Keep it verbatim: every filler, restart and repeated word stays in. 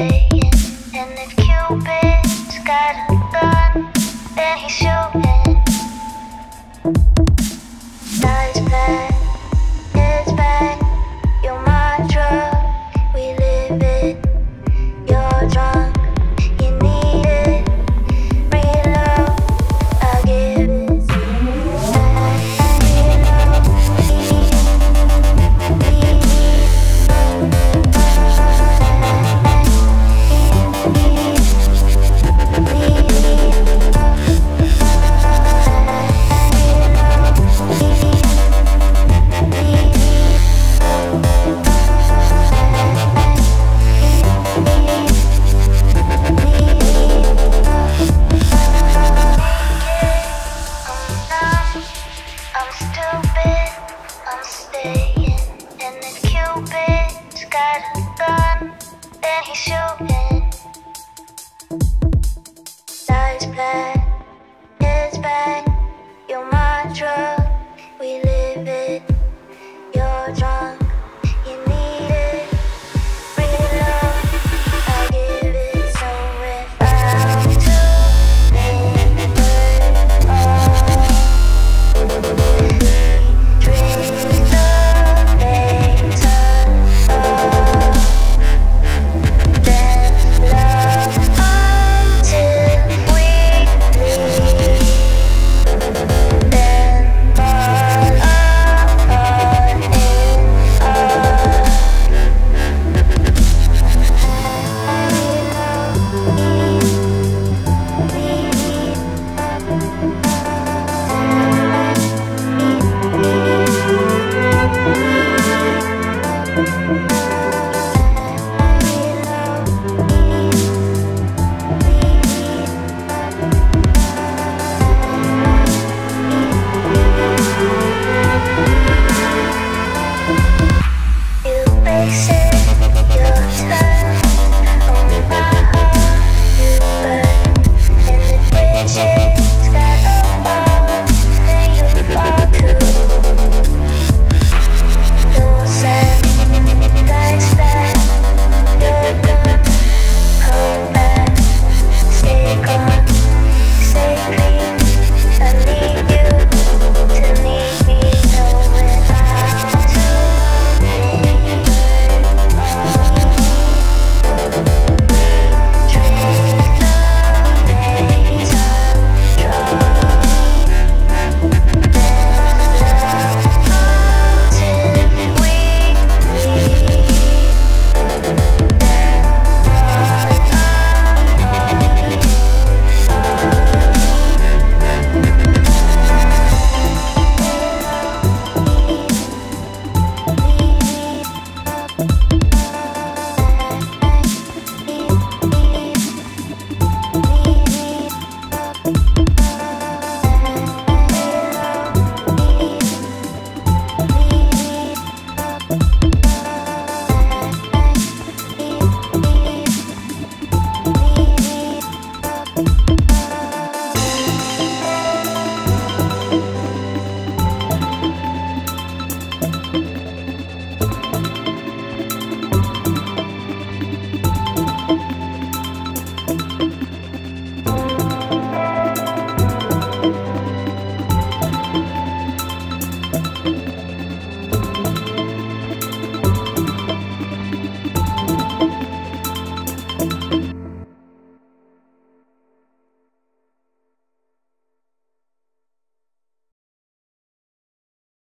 staying. And if Cupid's got a gun, then he's shooting. Dies bad, it's bad. You're my drug, we live it. You're drunk, you need it. Real love, I'll give it. I'm stupid, I'm staying. And if Cupid's got a gun, then he's shooting. Dies bad, it's bad. You're my drug, we live it. You're drunk, you need it. Real love, I'll give it. So if I'm too late, oh. Faces